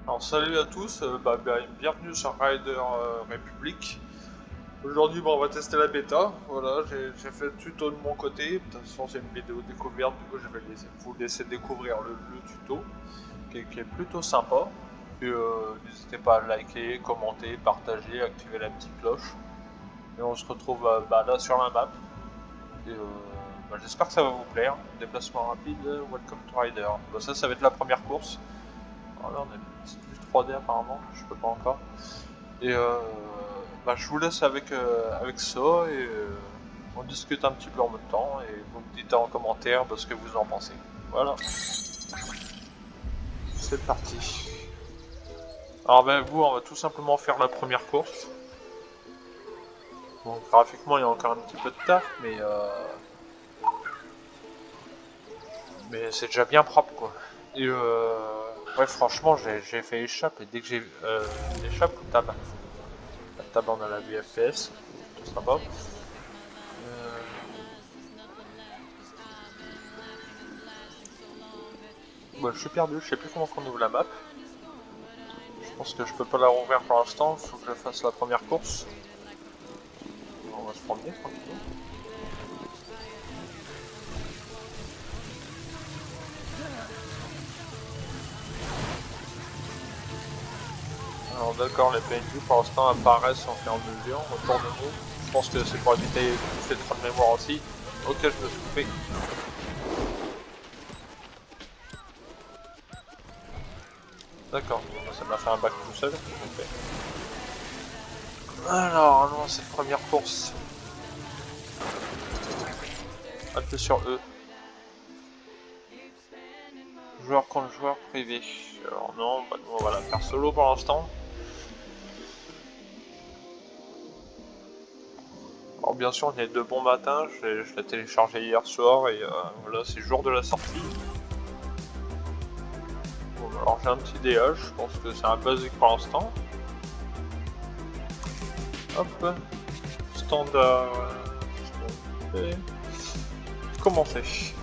Alors salut à tous, bienvenue sur Rider Republic. Aujourd'hui on va tester la bêta, voilà, j'ai fait le tuto de mon côté, de toute façon c'est une vidéo découverte, du coup je vais vous laisser découvrir le tuto, qui est plutôt sympa. Et n'hésitez pas à liker, commenter, partager, activer la petite cloche. Et on se retrouve là sur la map. Et j'espère que ça va vous plaire. Déplacement rapide, welcome to Rider. Ça va être la première course. Alors là on a une petite vue 3D apparemment, je peux pas encore. Et je vous laisse avec ça et on discute un petit peu en même temps et vous me dites en commentaire ce que vous en pensez. Voilà, c'est parti. Alors vous, on va tout simplement faire la première course. Bon, graphiquement il y a encore un petit peu de taf, mais c'est déjà bien propre quoi. Et ouais, franchement j'ai fait échappe et dès que j'ai échappe ou tab. La tab on a la vue FPS, tout sympa. Je suis perdu, je sais plus comment on ouvre la map. Je pense que je peux pas la rouvrir pour l'instant, il faut que je fasse la première course. On va se promener tranquillement. Alors d'accord, les PNJ pour l'instant apparaissent en fur et à mesure autour de nous. Je pense que c'est pour éviter de bouffer trop de mémoire aussi. Ok, je me suis coupé. D'accord, ça m'a fait un bac tout seul. Okay. Alors, non, cette première course. Appuyez sur E. Joueur contre joueur privé. Alors non, nous on va la faire solo pour l'instant. Alors bien sûr, on est de bon matin, je l'ai téléchargé hier soir et voilà, c'est jour de la sortie. Bon, alors j'ai un petit DH, je pense que c'est un basique pour l'instant. Hop, standard. Et commencer.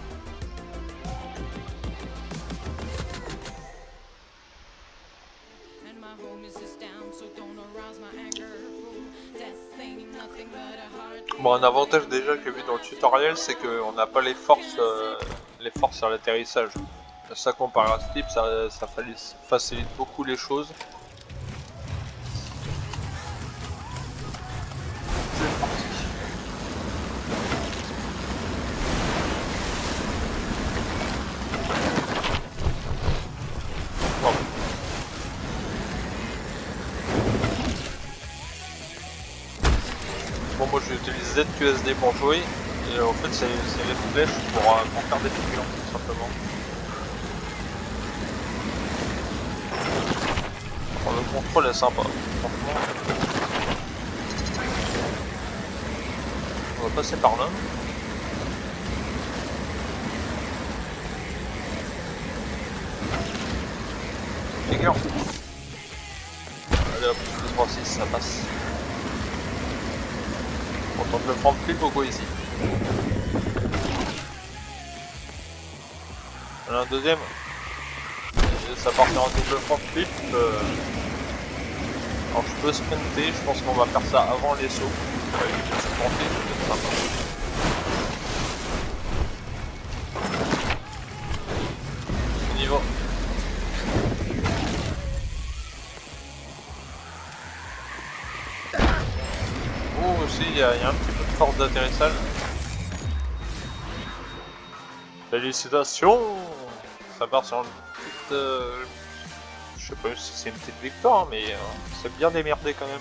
Bon, un avantage déjà que j'ai vu dans le tutoriel, c'est qu'on n'a pas les forces à l'atterrissage. Ça comparé à Slip, ça facilite beaucoup les choses. C'est parti. Bon, moi j'utilise ZQSD pour jouer, et en fait c'est les flèches pour faire des figures, tout simplement. Bon, le contrôle est sympa, franchement. On va passer par là. Figure. Allez hop, 2, 3, 6, ça passe. On tente le front flip au go ici. On a un deuxième. Et ça part en double front flip. Alors je peux sprinter, je pense qu'on va faire ça avant les sauts. Pour éviter de se planter, c'est peut-être sympa. On y va. Oh aussi, il y a un petit peu de force d'atterrissage. Félicitations! Ça part sur une petite... je sais pas si c'est une petite victoire, mais c'est bien démerdé quand même.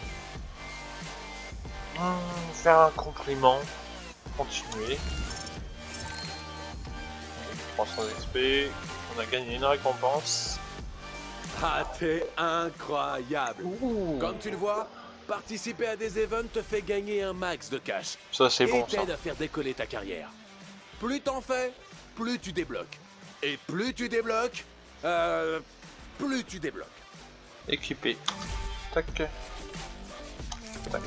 Faire un compliment. Continuer. 300 XP. On a gagné une récompense. Ah, t'es incroyable! Ouh. Comme tu le vois, participer à des events te fait gagner un max de cash. Ça c'est bon et ça. t'aide à faire décoller ta carrière. Plus t'en fais, plus tu débloques. Et plus tu débloques, plus tu débloques. Équipé. Tac. Tac.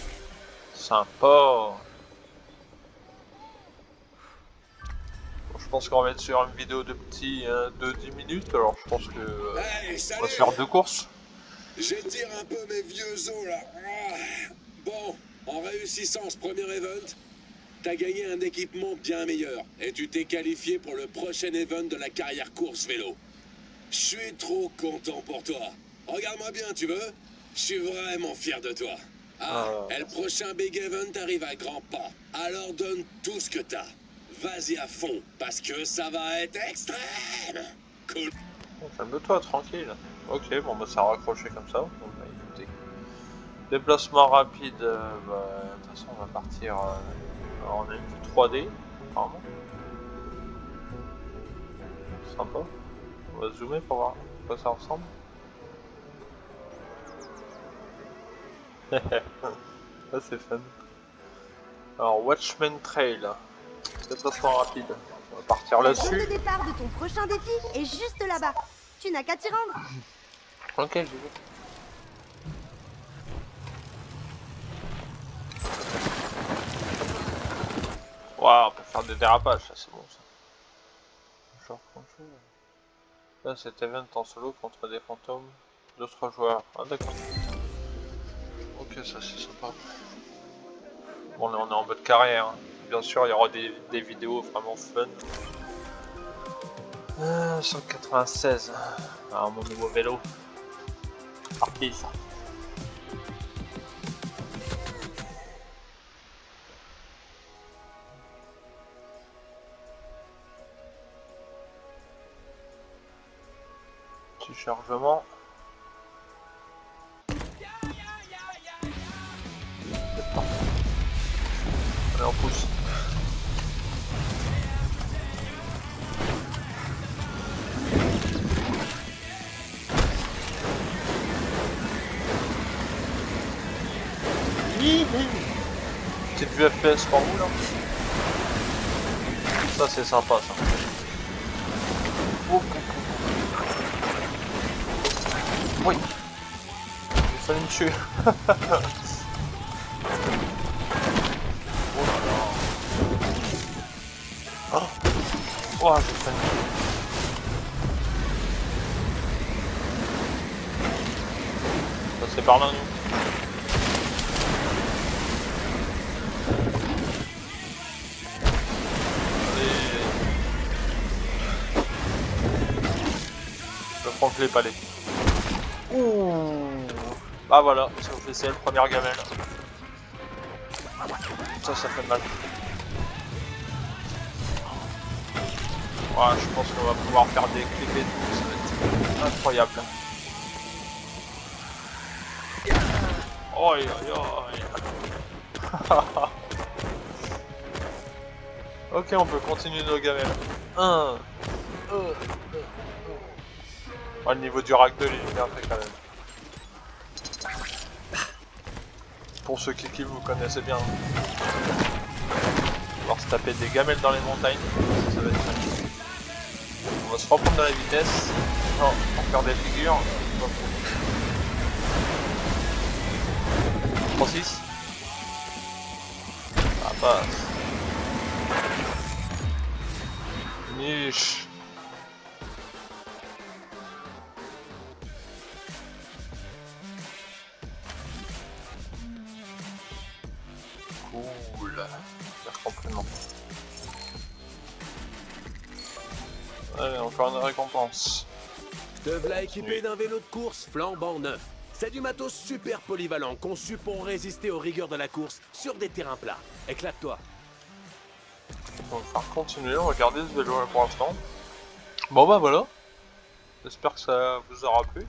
Sympa. Bon, je pense qu'on va être sur une vidéo de 10 minutes, alors je pense que Hey, on va se faire 2 courses. J'étire un peu mes vieux os là. Bon, en réussissant ce premier event, t'as gagné un équipement bien meilleur et tu t'es qualifié pour le prochain event de la carrière course vélo. Je suis trop content pour toi. Regarde-moi bien, tu veux? Je suis vraiment fier de toi. Et le prochain big event arrive à grands pas. Alors donne tout ce que t'as. Vas-y à fond, parce que ça va être extrême. Cool. Calme-toi, tranquille. Ok, bon bah ça a raccroché comme ça. Bon, bah, écoutez. Déplacement rapide, bah, de toute façon on va partir en une vue 3D, apparemment. Sympa. On va zoomer pour voir à quoi ça ressemble. Ça c'est fun. Alors Watchman Trail, déplacement rapide. On va partir La zone de là-dessus. départ de ton prochain défi est juste là-bas. Tu n'as qu'à t'y rendre. Ok, j'y vais. Waouh, on peut faire des dérapages, ça c'est bon ça. Genre contrôle. Là c'est event en solo contre des fantômes d'autres joueurs. Ah d'accord. Ok, ça c'est sympa. Bon là on est en mode carrière. Hein. Bien sûr il y aura des vidéos vraiment fun. 196. Alors mon nouveau vélo. Parti ça. Petit chargement. C'est parti. Allez on pousse. Petite vue FPS par vous là. Ça c'est sympa ça. Oui. Il fallait me tuer. Oh là là. Oh, j'ai failli me tuer. Ça c'est par là nous. Je l'ai pas les. Ouh. Ah voilà, ça vous fait celle, première gamelle. Ça fait mal. Ouais, je pense qu'on va pouvoir faire des clips et tout, ça va être incroyable. Oi oi. Ok, on peut continuer nos gamelles. 1, 2, le niveau du rack de l'univers fait quand même. Pour ceux qui vous connaissez bien. On va se taper des gamelles dans les montagnes. Ça va être magnifique. On va se reprendre dans la vitesse. Non, pour faire des figures. 3-6. Ah passe. Niche. Cool. Faire complètement. Allez, encore une récompense. Te v'là équipé d'un vélo de course flambant neuf. C'est du matos super polyvalent conçu pour résister aux rigueurs de la course sur des terrains plats. Éclate-toi. On va faire continuer, on va garder ce vélo là pour l'instant. Bon bah voilà. J'espère que ça vous aura plu.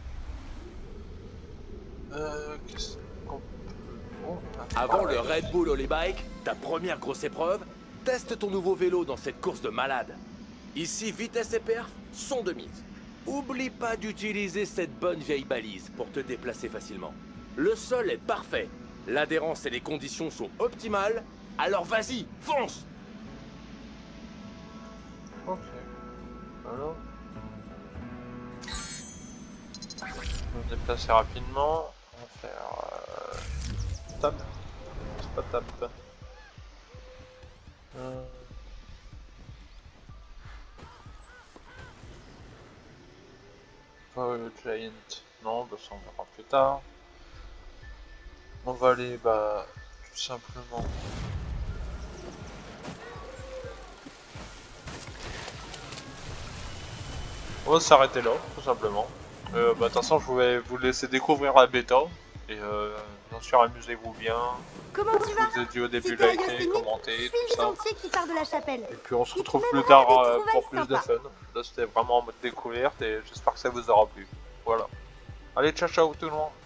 Qu'est-ce qu'on peut... Avant le Red Bull Holy Bike, ta première grosse épreuve, teste ton nouveau vélo dans cette course de malade. Ici, vitesse et perf sont de mise. Oublie pas d'utiliser cette bonne vieille balise pour te déplacer facilement. Le sol est parfait, l'adhérence et les conditions sont optimales, alors vas-y, fonce! Ok. Alors. On va se déplacer rapidement. On va faire... Tab. C'est pas tab. Giant. Non, bah ça on verra plus tard. On va aller, bah, tout simplement. On va s'arrêter là, tout simplement. Bah, de toute façon, je vais vous laisser découvrir la bêta. Et bien sûr, amusez-vous bien. Comment tu vas? Je vous ai dit au début, Si t'es à likez, Yosemite, commentez, suis tout le ça. sentier qui part de la chapelle. Et puis on se Il retrouve te plus mènera tard à des pour trouvailles plus de sympas. fun. Là, c'était vraiment en mode découverte et j'espère que ça vous aura plu. Voilà. Allez, ciao ciao tout le monde.